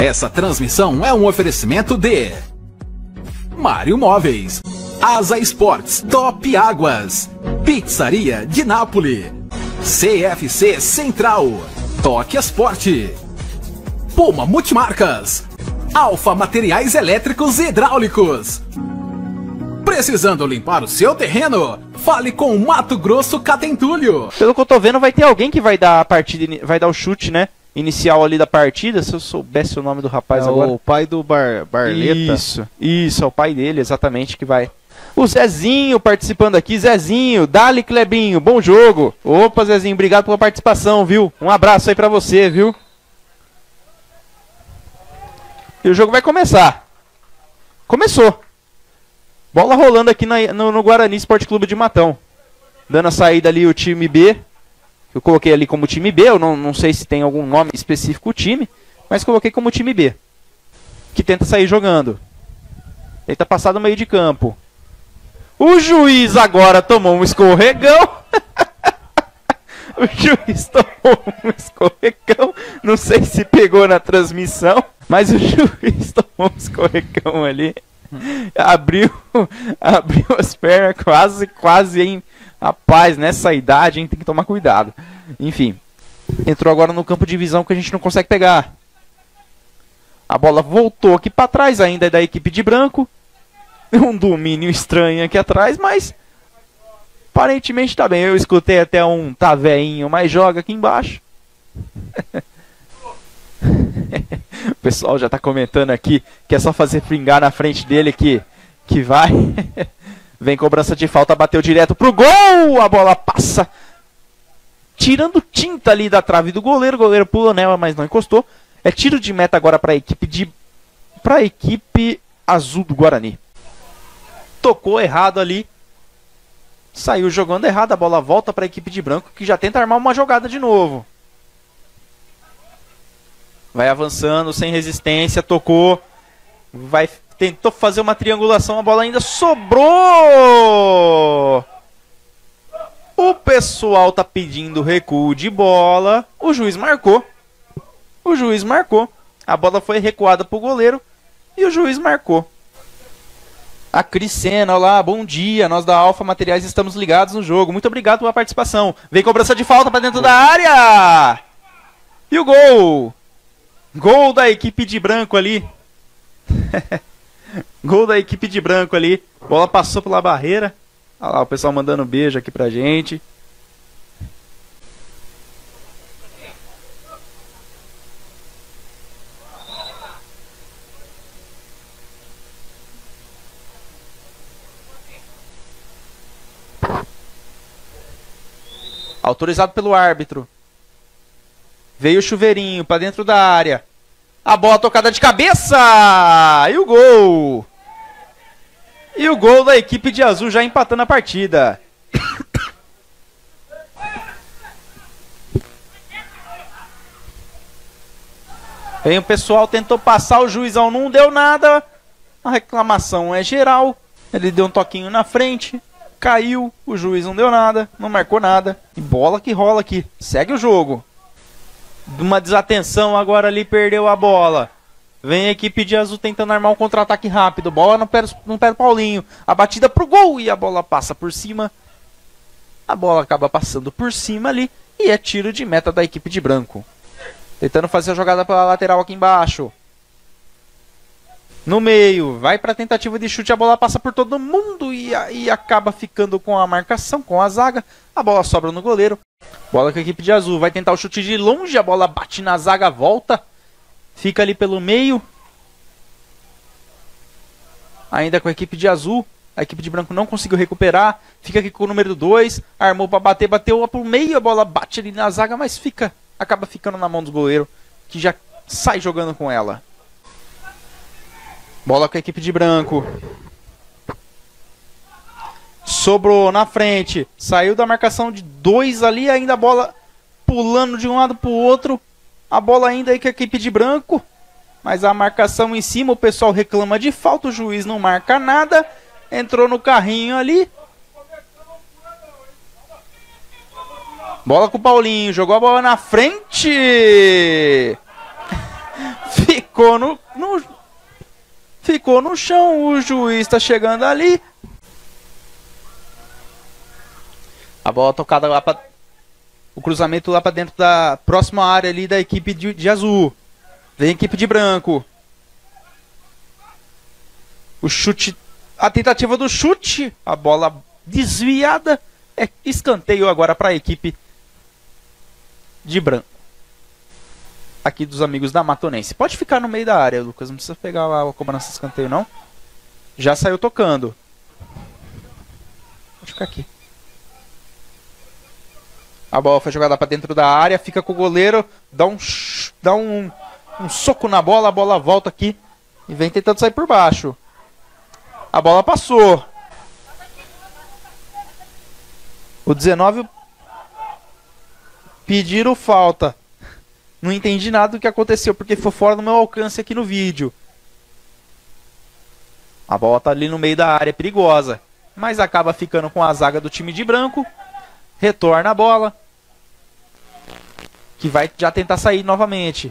Essa transmissão é um oferecimento de Mário Móveis, Asa Esportes, Top Águas, Pizzaria de Nápoles, CFC Central, Toque Esporte, Puma Multimarcas, Alfa Materiais Elétricos e Hidráulicos. Precisando limpar o seu terreno? Fale com Mato Grosso Catentúlio. Pelo que eu tô vendo, vai ter alguém que vai dar a partida, vai dar o chute, né? Inicial ali da partida. Se eu soubesse o nome do rapaz agora. O pai do Barleta. Isso, é o pai dele, exatamente, que vai. O Zezinho participando aqui. Zezinho, Dali Clebinho, bom jogo. Opa, Zezinho, obrigado pela participação, viu? Um abraço aí pra você, viu? E o jogo vai começar. Começou. Bola rolando aqui no Guarani Esporte Clube de Matão. Dando a saída ali o time B. Eu coloquei ali como time B. Eu não sei se tem algum nome específico o time. Mas coloquei como time B. Que tenta sair jogando. Ele tá passado no meio de campo. O juiz agora tomou um escorregão. O juiz tomou um escorregão. Não sei se pegou na transmissão. Mas o juiz tomou um escorregão ali. Abriu as pernas quase, hein? Rapaz, nessa idade, hein? Tem que tomar cuidado. Enfim, entrou agora no campo de visão que a gente não consegue pegar. A bola voltou aqui para trás, ainda é da equipe de branco. Um domínio estranho aqui atrás, mas aparentemente tá bem. Eu escutei até um tá veinho, mas joga aqui embaixo. O pessoal já tá comentando aqui que é só fazer pringar na frente dele que vai. Vem cobrança de falta, bateu direto pro gol. A bola passa tirando tinta ali da trave do goleiro. O goleiro pula nela, mas não encostou. É tiro de meta agora para a equipe azul do Guarani. Tocou errado ali. Saiu jogando errado. A bola volta para a equipe de branco, que já tenta armar uma jogada de novo. Vai avançando, sem resistência, tocou. Tentou fazer uma triangulação, a bola ainda sobrou. O pessoal tá pedindo recuo de bola. O juiz marcou. A bola foi recuada pro goleiro e o juiz marcou. A Crisena, olá, bom dia. Nós da Alfa Materiais estamos ligados no jogo. Muito obrigado pela participação. Vem cobrança de falta para dentro da área. E o gol. Gol da equipe de branco ali. Gol da equipe de branco ali. Bola passou pela barreira. Olha lá o pessoal mandando beijo aqui pra gente. Autorizado pelo árbitro. Veio o chuveirinho pra dentro da área. A bola tocada de cabeça! E o gol! E o gol da equipe de azul já empatando a partida. Vem o pessoal, tentou passar, o juizão não deu nada. A reclamação é geral. Ele deu um toquinho na frente. Caiu, o juiz não deu nada, não marcou nada. E bola que rola aqui. Segue o jogo. Uma desatenção agora ali, perdeu a bola. Vem a equipe de azul tentando armar um contra-ataque rápido. Bola no pé do Paulinho. A batida pro gol e a bola passa por cima. A bola acaba passando por cima ali. E é tiro de meta da equipe de branco. Tentando fazer a jogada pela lateral aqui embaixo. No meio. Vai pra tentativa de chute. A bola passa por todo mundo. E acaba ficando com a marcação, com a zaga. A bola sobra no goleiro. Bola com a equipe de azul. Vai tentar o chute de longe. A bola bate na zaga, volta. Fica ali pelo meio. Ainda com a equipe de azul. A equipe de branco não conseguiu recuperar. Fica aqui com o número 2. Armou para bater. Bateu pro meio. A bola bate ali na zaga. Mas acaba ficando na mão do goleiro. Que já sai jogando com ela. Bola com a equipe de branco. Sobrou na frente. Saiu da marcação de 2 ali. Ainda a bola pulando de um lado para o outro. A bola ainda aí com a equipe de branco. Mas a marcação em cima. O pessoal reclama de falta. O juiz não marca nada. Entrou no carrinho ali. Bola com o Paulinho. Jogou a bola na frente. ficou ficou no chão. O juiz está chegando ali. A bola tocada lá para o cruzamento lá para dentro da próxima área ali da equipe de azul. Vem a equipe de branco. O chute, a tentativa do chute, a bola desviada. É escanteio agora para a equipe de branco. Aqui dos amigos da Matonense. Pode ficar no meio da área, Lucas. Não precisa pegar lá a cobrança de escanteio, não. Já saiu tocando. Pode ficar aqui. A bola foi jogada para dentro da área. Fica com o goleiro. Dá um soco na bola. A bola volta aqui. E vem tentando sair por baixo. A bola passou. O 19 pediram falta. Não entendi nada do que aconteceu, porque foi fora do meu alcance aqui no vídeo. A bola tá ali no meio da área, perigosa. Mas acaba ficando com a zaga do time de branco. Retorna a bola. Que vai já tentar sair novamente.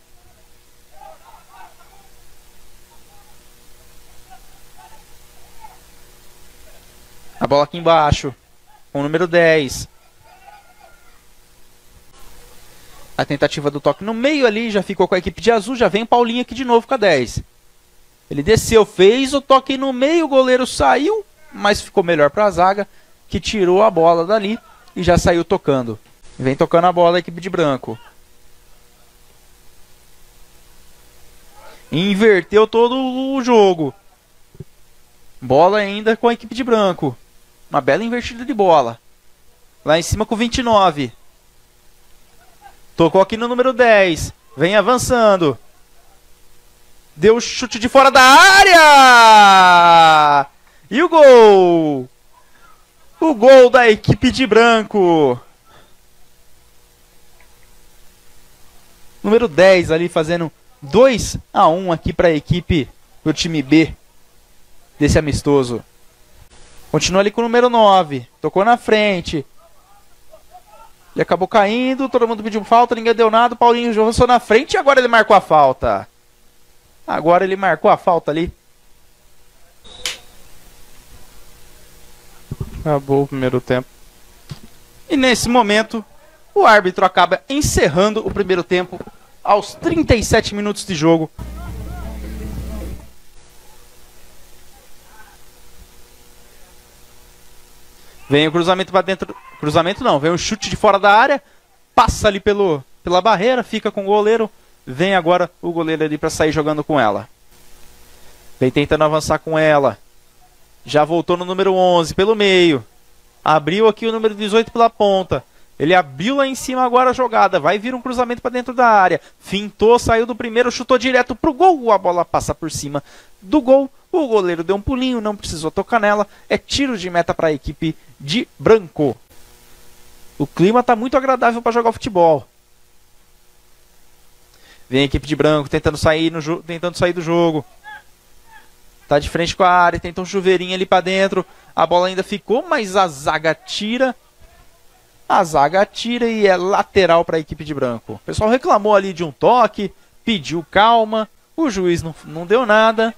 A bola aqui embaixo. Com o número 10. A tentativa do toque no meio ali, já ficou com a equipe de azul, já vem o Paulinho aqui de novo com a 10. Ele desceu, fez o toque no meio, o goleiro saiu, mas ficou melhor para a zaga, que tirou a bola dali e já saiu tocando. Vem tocando a bola a equipe de branco. Inverteu todo o jogo. Bola ainda com a equipe de branco. Uma bela invertida de bola. Lá em cima com o 29. Tocou aqui no número 10. Vem avançando. Deu chute de fora da área. E o gol. O gol da equipe de branco. Número 10 ali fazendo 2-1 aqui para a equipe do time B. Desse amistoso. Continua ali com o número 9. Tocou na frente. Ele acabou caindo, todo mundo pediu falta, ninguém deu nada, o Paulinho avançou na frente e agora ele marcou a falta. Agora ele marcou a falta ali. Acabou o primeiro tempo. E nesse momento, o árbitro acaba encerrando o primeiro tempo aos 37 minutos de jogo. Vem o cruzamento para dentro. Cruzamento não, vem o chute de fora da área. Passa ali pela barreira, fica com o goleiro. Vem agora o goleiro ali para sair jogando com ela. Vem tentando avançar com ela. Já voltou no número 11 pelo meio. Abriu aqui o número 18 pela ponta. Ele abriu lá em cima agora a jogada. Vai vir um cruzamento para dentro da área. Fintou, saiu do primeiro, chutou direto pro gol. A bola passa por cima do gol. O goleiro deu um pulinho, não precisou tocar nela. É tiro de meta para a equipe de branco. O clima está muito agradável para jogar futebol. Vem a equipe de branco tentando sair do jogo. Tá de frente com a área, tenta um chuveirinho ali para dentro. A bola ainda ficou, mas a zaga tira. A zaga tira e é lateral para a equipe de branco. O pessoal reclamou ali de um toque, pediu calma. O juiz não deu nada.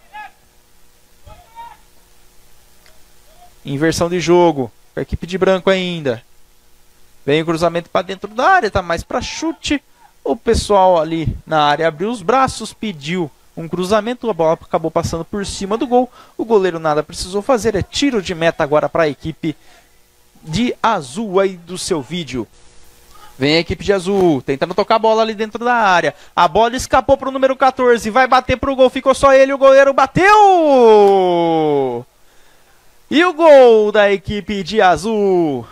Inversão de jogo. A equipe de branco ainda. Vem o cruzamento para dentro da área, tá mais para chute. O pessoal ali na área abriu os braços, pediu um cruzamento, a bola acabou passando por cima do gol. O goleiro nada precisou fazer, é tiro de meta agora para a equipe de azul aí do seu vídeo. Vem a equipe de azul, tentando tocar a bola ali dentro da área. A bola escapou para o número 14, vai bater para o gol, ficou só ele, o goleiro bateu! E o gol da equipe de azul.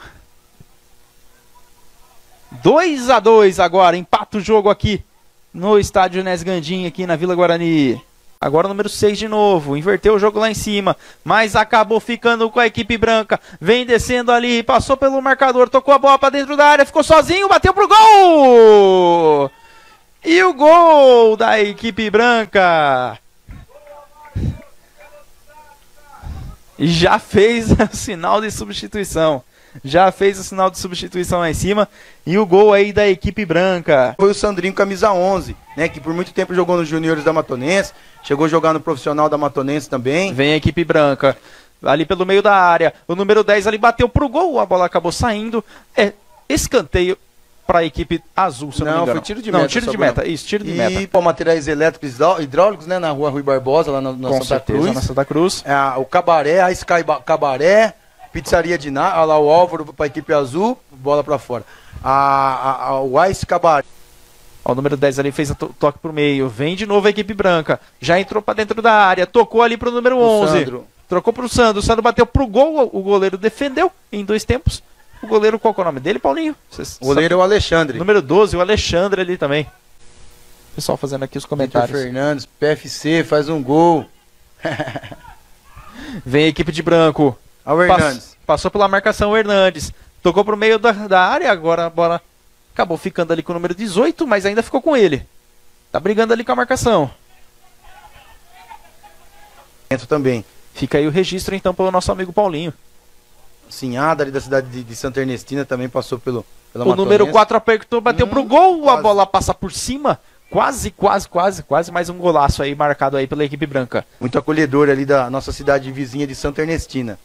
2-2 agora, empata o jogo aqui no estádio Nes Gandim, aqui na Vila Guarani. Agora o número 6 de novo, inverteu o jogo lá em cima, mas acabou ficando com a equipe branca. Vem descendo ali, passou pelo marcador, tocou a bola para dentro da área, ficou sozinho, bateu pro gol! E o gol da equipe branca. Já fez o sinal de substituição. Já fez o sinal de substituição lá em cima. E o gol aí da equipe branca. Foi o Sandrinho, camisa 11, né? Que por muito tempo jogou nos juniores da Matonense. Chegou a jogar no profissional da Matonense também. Vem a equipe branca. Ali pelo meio da área. O número 10 ali bateu pro gol. A bola acabou saindo. É escanteio para a equipe azul, se eu não me engano. Foi tiro de meta. Não, tiro de meta. Isso, tiro de meta. E para materiais elétricos hidráulicos, né? Na rua Rui Barbosa, lá na Com Santa certeza, Cruz. na Santa Cruz. O Cabaré, a Sky Cabaré, Pizzaria de Ná, lá o Álvaro para a equipe azul, bola para fora. O Ice Cabaré. O número 10 ali fez toque pro meio. Vem de novo a equipe branca. Já entrou para dentro da área. Tocou ali pro número 11. Sandro. Trocou pro Sandro. O Sandro bateu pro gol. O goleiro defendeu em 2 tempos. O goleiro, qual que é o nome dele, Paulinho? O goleiro é o Alexandre. Número 12, o Alexandre ali também. Pessoal fazendo aqui os comentários. Vitor Fernandes, PFC, faz um gol. Vem a equipe de branco. O Hernandes. Passou pela marcação o Hernandes. Tocou pro meio da área. Agora a bola acabou ficando ali com o número 18, mas ainda ficou com ele. Tá brigando ali com a marcação. Também. Fica aí o registro então pelo nosso amigo Paulinho. Sinhada ali da cidade de Santa Ernestina também passou pela O número 4 apertou, bateu pro gol. Quase. A bola passa por cima. Quase mais um golaço aí marcado aí pela equipe branca. Muito acolhedor ali da nossa cidade vizinha de Santa Ernestina.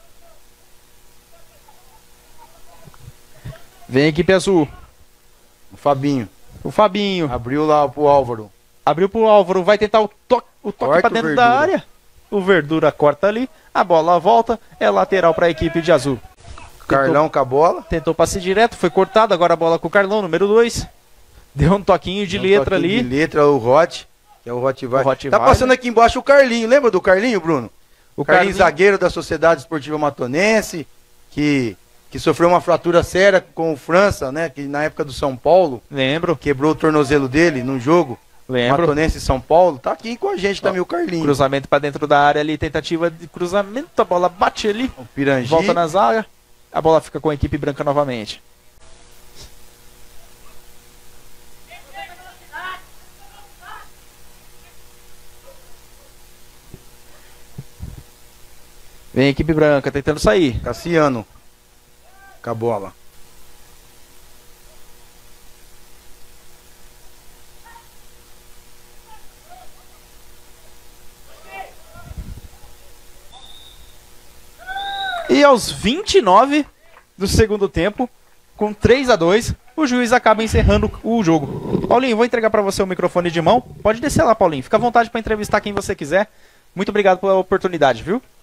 Vem a equipe azul. O Fabinho. O Fabinho. Abriu lá pro Álvaro. Abriu pro Álvaro. Vai tentar o toque Corta pra dentro da área. O Verdura corta ali. A bola volta. É lateral pra equipe de azul. Carlão com a bola. Tentou passe direto. Foi cortado. Agora a bola com o Carlão, número 2. Deu um toquinho de letra ali. De letra, o Hot. Que é o Hot vai. Hot Tá vai, passando aqui embaixo o Carlinho. Lembra do Carlinho, Bruno? O Carlinho zagueiro da Sociedade Esportiva Matonense. Que sofreu uma fratura séria com o França, né? Que na época do São Paulo. Lembro. Quebrou o tornozelo dele num jogo. Lembro. Matonense e São Paulo. Tá aqui com a gente também o Carlinho. Cruzamento pra dentro da área ali. Tentativa de cruzamento. A bola bate ali. O Pirangi. Volta na zaga. A bola fica com a equipe branca novamente. Vem a equipe branca tentando sair. Cassiano. Com a bola. E aos 29 do segundo tempo, com 3-2, o juiz acaba encerrando o jogo. Paulinho, vou entregar para você o microfone de mão. Pode descer lá, Paulinho. Fica à vontade para entrevistar quem você quiser. Muito obrigado pela oportunidade, viu?